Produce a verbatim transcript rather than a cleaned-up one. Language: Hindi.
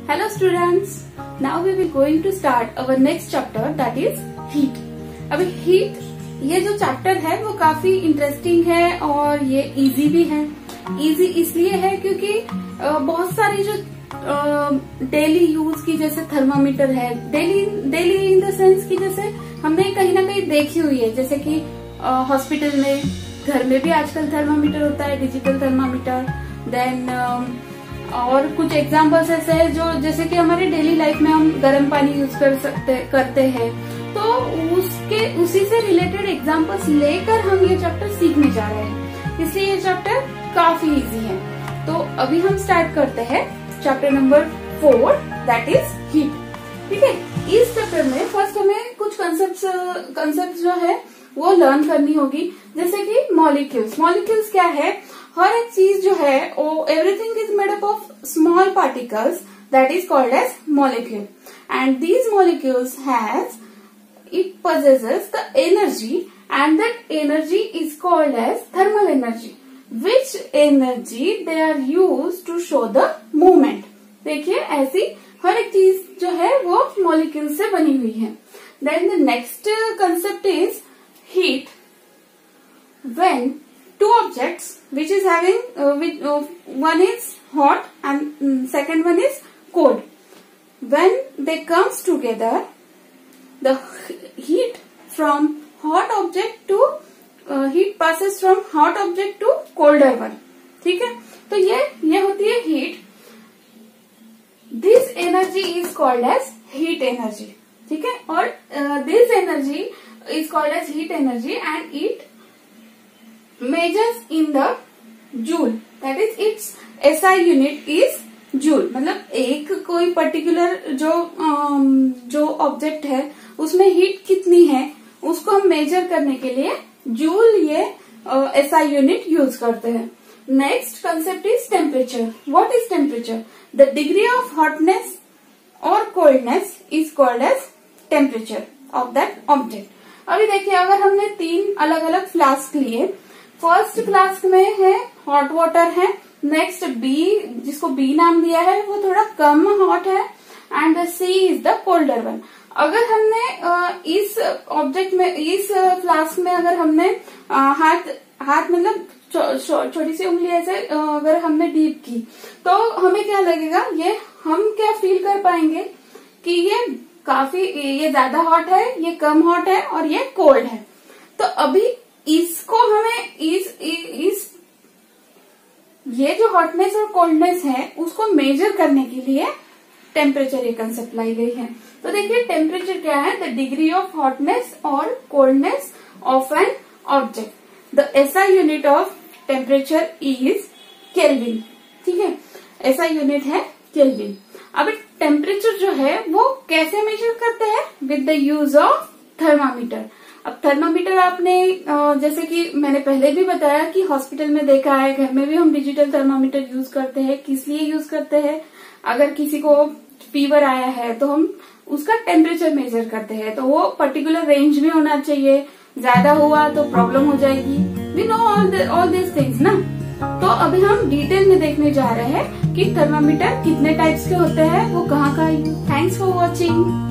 Hello students, now we will going to start our next chapter that is heat. अभी heat ये जो चैप्टर है वो काफी इंटरेस्टिंग है और ये इजी भी है. इजी इसलिए है क्योंकि बहुत सारी जो डेली यूज की जैसे थर्मामीटर है, daily daily in the sense की जैसे हमने कहीं ना कहीं देखी हुई है, जैसे कि हॉस्पिटल में, घर में भी आजकल थर्मामीटर होता है, डिजिटल थर्मामीटर. देन और कुछ एग्जाम्पल्स ऐसे हैं जो जैसे कि हमारे डेली लाइफ में हम गर्म पानी यूज कर सकते करते हैं, तो उसके उसी से रिलेटेड एग्जाम्पल्स लेकर हम ये चैप्टर सीखने जा रहे हैं, इसलिए ये चैप्टर काफी इजी है. तो अभी हम स्टार्ट करते हैं chapter number four that is heat. ठीक है, इस चैप्टर में फर्स्ट हमें कुछ कंसेप्ट कंसेप्ट जो है वो लर्न करनी होगी, जैसे कि मॉलिक्यूल्स. मॉलिक्यूल्स क्या है? हर एक चीज जो है वो everything is made up of small particles that is called as molecule, and these molecules has it possesses the energy and that energy is called as thermal energy, which energy they are used to show the movement. देखिए ऐसी हर एक चीज जो है वो मॉलिक्यूल से बनी हुई है. Then the next concept is heat. When two objects which is having uh, which, uh, one is hot and um, second one is cold, when they comes together, the heat from hot object to uh, heat passes from hot object to colder one. ठीक है, तो ये ये होती है heat. This energy is called as heat energy. ठीक है, और this energy is called as heat energy and it measures in the joule, that is its SI unit is joule. मतलब एक कोई पर्टिकुलर जो जो ऑब्जेक्ट है उसमें हीट कितनी है उसको हम मेजर करने के लिए जूल ये एसआई यूनिट यूज करते हैं. Next concept is temperature. What is temperature? The degree of hotness और coldness is called as temperature of that object. अभी देखिए, अगर हमने तीन अलग अलग फ्लास्क लिए, फर्स्ट फ्लास्क में है हॉट वाटर है, नेक्स्ट बी जिसको बी नाम दिया है वो थोड़ा कम हॉट है, and C is the colder one. अगर हमने इस ऑब्जेक्ट में, इस फ्लास्क में अगर हमने हाथ हाथ मतलब छोटी सी उंगली ऐसे अगर हमने डीप की तो हमें क्या लगेगा, ये हम क्या फील कर पाएंगे कि ये काफी, ये ज्यादा हॉट है, ये कम हॉट है और ये कोल्ड है. तो अभी इसको हमें इस इस ये जो हॉटनेस और कोल्डनेस है उसको मेजर करने के लिए टेम्परेचर ये कंसेप्ट लाई गई है. तो देखिए टेम्परेचर क्या है? द डिग्री ऑफ हॉटनेस और coldness of an object. The SI unit of temperature is kelvin. ठीक है, एसआई यूनिट है केल्विन. अब टेम्परेचर जो है वो कैसे मेजर करते हैं? With the use of thermometer. अब थर्मामीटर आपने जैसे कि मैंने पहले भी बताया कि हॉस्पिटल में देखा है, घर में भी हम डिजिटल थर्मामीटर यूज करते हैं. किस लिए यूज करते हैं? अगर किसी को फीवर आया है तो हम उसका टेम्परेचर मेजर करते हैं, तो वो पर्टिकुलर रेंज में होना चाहिए. ज्यादा हुआ तो प्रॉब्लम हो जाएगी. We know all all this things ना. तो अभी हम डिटेल में देखने जा रहे हैं कि थर्मामीटर कितने टाइप्स के होते हैं, वो कहाँ कहाँ. Thanks for watching.